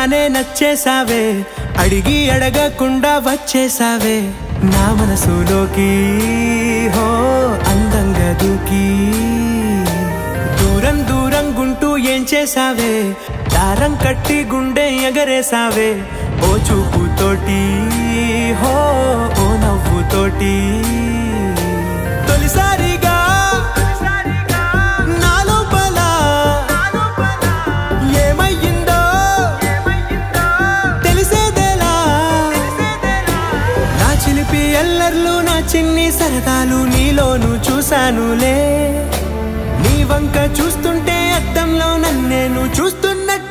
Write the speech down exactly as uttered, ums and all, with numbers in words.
చూడగానే నచ్చేసావే అడిగి అడగకుండా వచ్చేసావే నా మనసులోకి హో అందంగా దూకి దూరం దూరం గుంటూ ఏం చేసావే దారం కట్టి గుండె ఎగరేసావే ఓ చూపుతోటి హో ఓ నవ్వుతోటి తొలిసారిగా నా లోపల ఏమయ్యిందో తెలిసేదేలా నా చిలిపి ఎల్లర్లు నా చిన్ని సరదాలు నీలోను చూశానులే నీ వంక చూస్తుంటే అద్దంలో నన్నేను చూస్తున్నట్టు